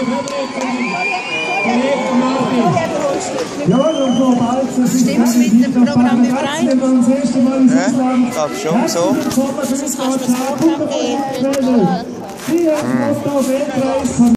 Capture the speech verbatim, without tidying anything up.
Ja, und Frau Balzers ist stimmt's mit dem Programm überein? Ja, ich glaube schon so. Das kannst du das Programm geben. Sie haben das